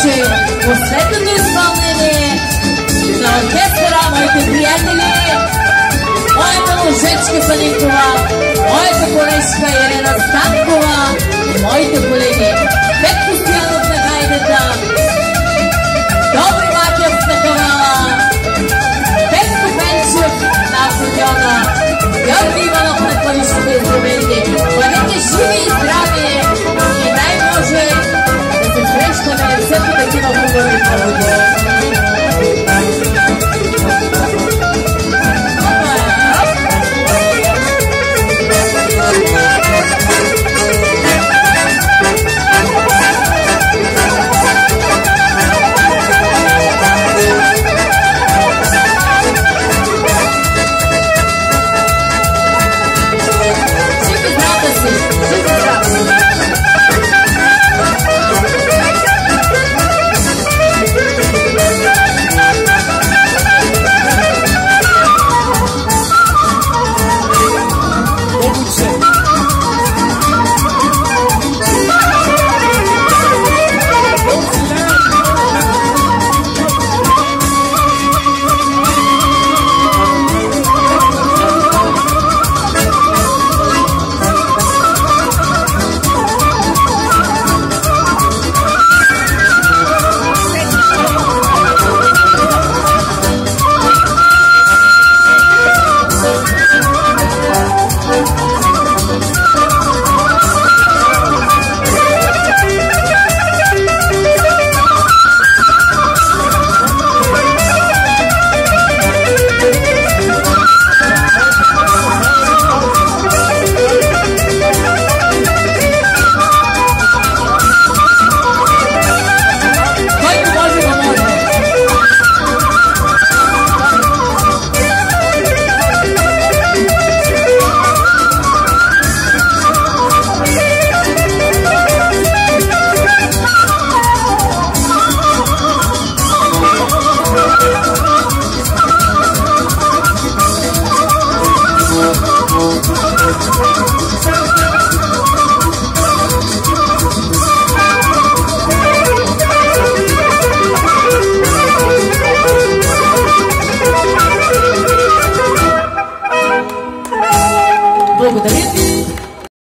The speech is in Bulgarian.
беше последното изпълнение на оркестъра, моите приятели, моята мъжечка Санинкова, моята колежка Ирена Станкова и моите колеги Петко Стоянов на гайдата, Добри Макев на канала, Петко Пенчев на акордеона, Георги Иванов на клавишните инструменти. Бъдете живи и здрави и най-може да се срещаме все по такива хубави поводи.